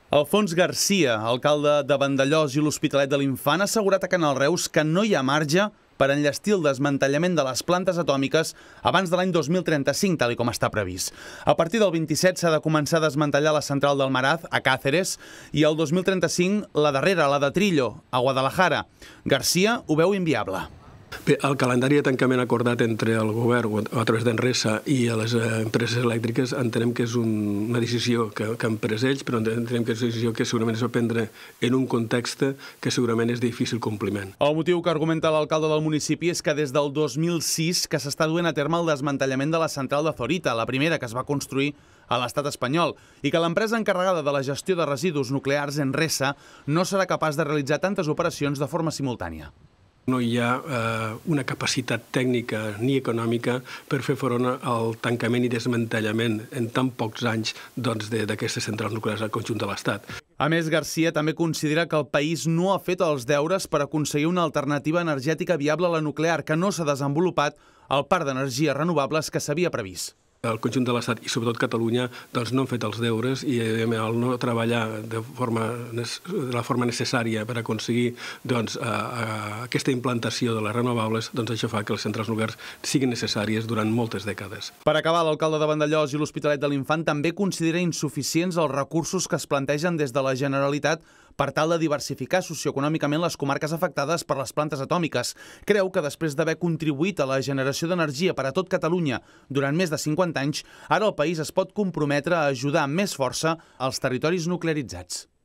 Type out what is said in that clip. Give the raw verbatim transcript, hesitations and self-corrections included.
Alfons Garcia, alcalde de Vandellòs i l'Hospitalet de l'Infant, ha assegurat a Canal Reus que no hi ha marge per enllestir el desmantellament de les plantes atòmiques abans de l'any dos mil trenta-cinc, tal com està previst. A partir del vint-i-set s'ha de començar a desmantellar la central del Maraz, a Cáceres, i el dos mil trenta-cinc la darrera, la de Trillo, a Guadalajara. Garcia ho veu inviable. Bé, el calendari de tancament acordat entre el govern a través d'Enresa i les empreses elèctriques entenem que és una decisió que, que han pres ells, però entenem que és una decisió que segurament es va prendre en un context que segurament és de difícil compliment. El motiu que argumenta l'alcalde del municipi és que des del dos mil sis que s'està duent a terme el desmantellament de la central de Zorita, la primera que es va construir a l'estat espanyol, i que l'empresa encarregada de la gestió de residus nuclears, Enresa, no serà capaç de realitzar tantes operacions de forma simultània. No hi ha eh, una capacitat tècnica ni econòmica per fer front al tancament i desmantellament en tan pocs anys doncs, d'aquestes centrals nuclears al conjunt de l'Estat. A més, Garcia també considera que el país no ha fet els deures per aconseguir una alternativa energètica viable a la nuclear, que no s'ha desenvolupat el parc d'energies renovables que s'havia previst. El conjunt de l'Estat i sobretot Catalunya doncs, no han fet els deures i el no treballar de, forma, de la forma necessària per aconseguir doncs, a, a, aquesta implantació de les renovables, doncs això fa que les centrals nuclears siguin necessàries durant moltes dècades. Per acabar, l'alcalde de Vandellòs i l'Hospitalet de l'Infant també considera insuficients els recursos que es plantegen des de la Generalitat per tal de diversificar socioeconòmicament les comarques afectades per les plantes atòmiques. Creu que després d'haver contribuït a la generació d'energia per a tot Catalunya durant més de cinquanta anys, ara el país es pot comprometre a ajudar amb més força als territoris nuclearitzats.